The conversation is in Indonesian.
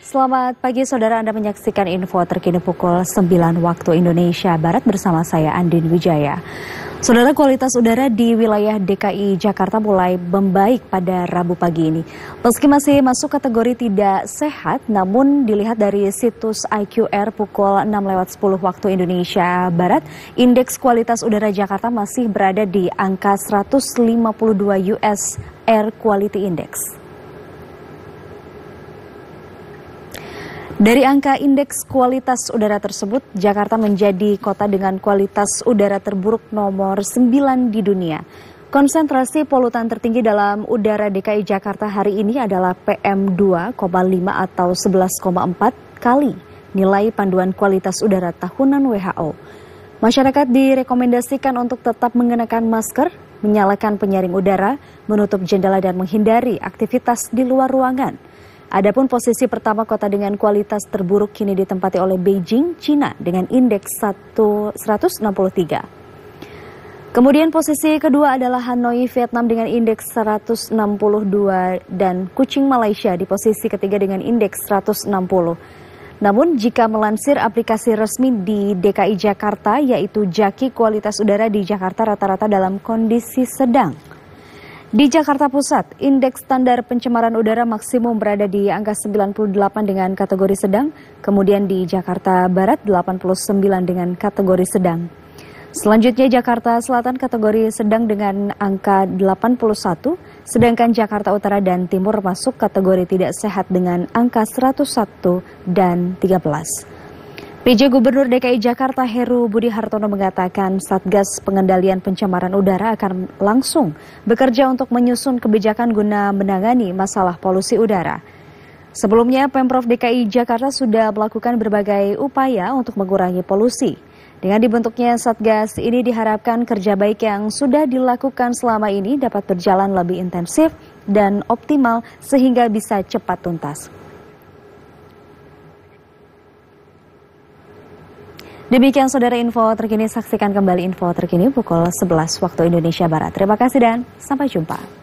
Selamat pagi saudara, Anda menyaksikan info terkini pukul 9 waktu Indonesia Barat bersama saya Andin Wijaya. Saudara, kualitas udara di wilayah DKI Jakarta mulai membaik pada Rabu pagi ini. Meski masih masuk kategori tidak sehat, namun dilihat dari situs IQR pukul 6:10 waktu Indonesia Barat, indeks kualitas udara Jakarta masih berada di angka 152 US Air Quality Index. Dari angka indeks kualitas udara tersebut, Jakarta menjadi kota dengan kualitas udara terburuk nomor 9 di dunia. Konsentrasi polutan tertinggi dalam udara DKI Jakarta hari ini adalah PM2,5 atau 11,4 kali nilai panduan kualitas udara tahunan WHO. Masyarakat direkomendasikan untuk tetap mengenakan masker, menyalakan penyaring udara, menutup jendela dan menghindari aktivitas di luar ruangan. Adapun posisi pertama kota dengan kualitas terburuk kini ditempati oleh Beijing, China dengan indeks 163. Kemudian posisi kedua adalah Hanoi, Vietnam dengan indeks 162 dan Kuching, Malaysia di posisi ketiga dengan indeks 160. Namun jika melansir aplikasi resmi di DKI Jakarta yaitu Jaki, kualitas udara di Jakarta rata-rata dalam kondisi sedang. Di Jakarta Pusat, indeks standar pencemaran udara maksimum berada di angka 98 dengan kategori sedang, kemudian di Jakarta Barat 89 dengan kategori sedang. Selanjutnya Jakarta Selatan kategori sedang dengan angka 81, sedangkan Jakarta Utara dan Timur masuk kategori tidak sehat dengan angka 101 dan 13. PJ Gubernur DKI Jakarta Heru Budi Hartono mengatakan Satgas Pengendalian Pencemaran Udara akan langsung bekerja untuk menyusun kebijakan guna menangani masalah polusi udara. Sebelumnya Pemprov DKI Jakarta sudah melakukan berbagai upaya untuk mengurangi polusi. Dengan dibentuknya Satgas ini diharapkan kerja baik yang sudah dilakukan selama ini dapat berjalan lebih intensif dan optimal sehingga bisa cepat tuntas. Demikian saudara info terkini, saksikan kembali info terkini pukul 11 waktu Indonesia Barat. Terima kasih dan sampai jumpa.